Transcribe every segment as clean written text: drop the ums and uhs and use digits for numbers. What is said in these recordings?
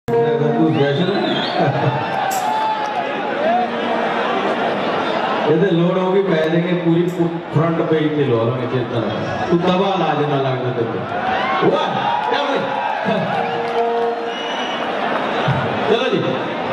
यदि लोड होगी कह देंगे पूरी फ्रंट पेज पे लो हमें चेतना तू दबा लाज ना लगना तेरे चलो जी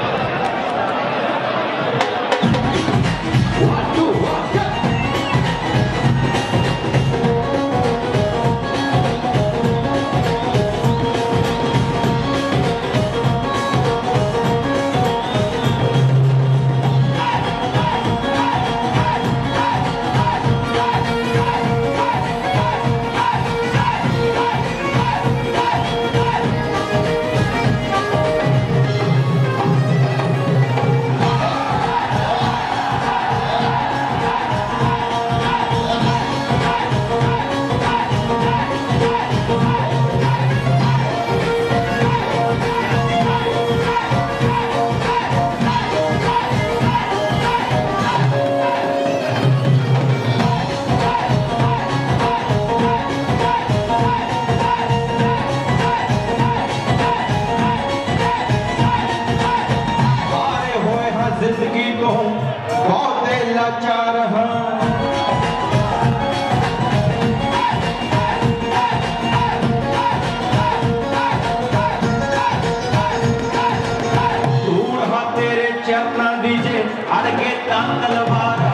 जिंदगी को बहुत लाचार दूर तेरे चरना दीजे अड़के तलवार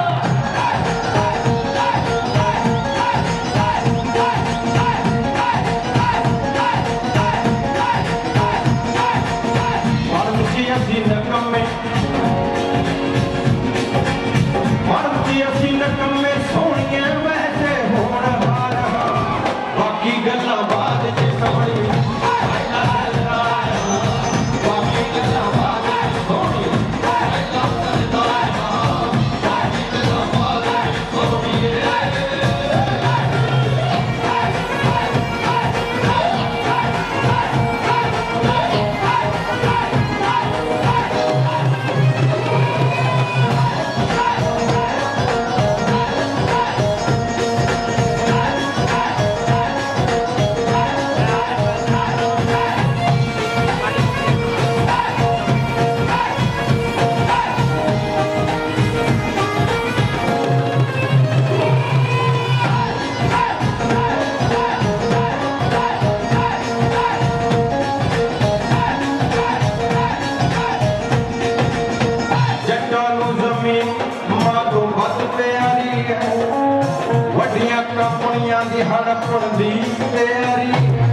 कंपनियां दी हड़पण दी तैयारी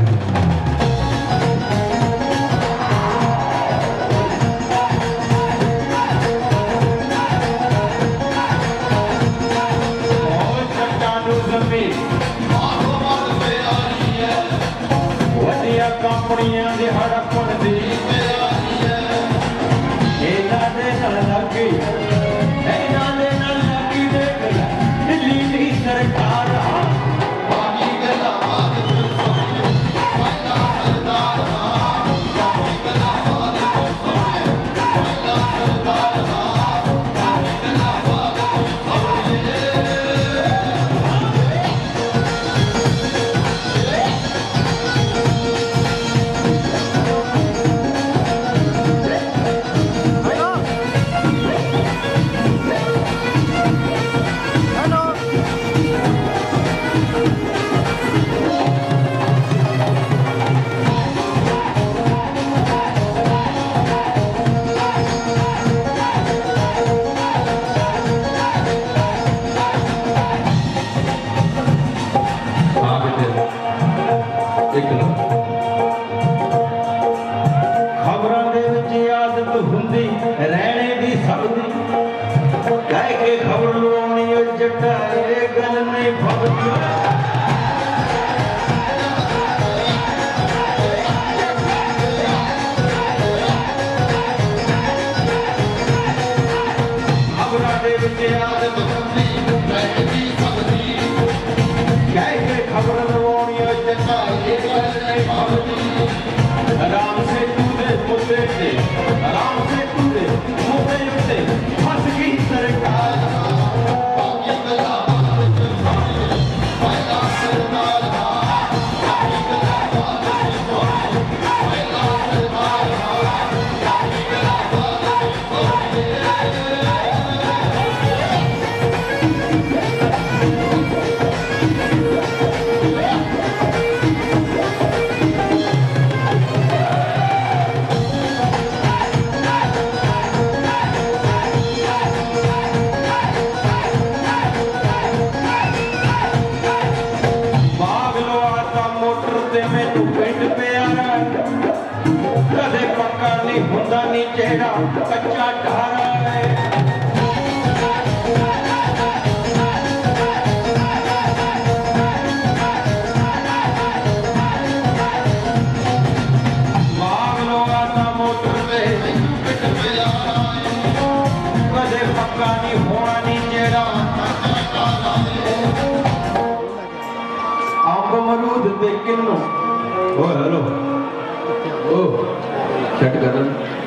चट्टानू जमीन वड्डियां कंपनियां दी हड़पण दी तैयारी दे नाल लगी देख दिल्ली दी सरकार खबरों दे विच आदत हुंदी रहने दी सबदी कह के खबर लवाउणी जट्टा ये गल नहीं फबदी खबरों दे विच आदत हुंदी रहने दी सबदी कह के खबर लवाउणी जट्टा ये गल नहीं फबदी आराम से कूदे मुद्दे से आराम से कूदे मुद्दे उठे फंस गई सरकार कदे पक्का नहीं हुंदा नहीं चेहरा कच्चा ढारा है मांग लो आना मोटर पे कदे पक्का नहीं होना नहीं चेहरा अंब मरूद ते किन्नू ओ हेलो ओ सेट कर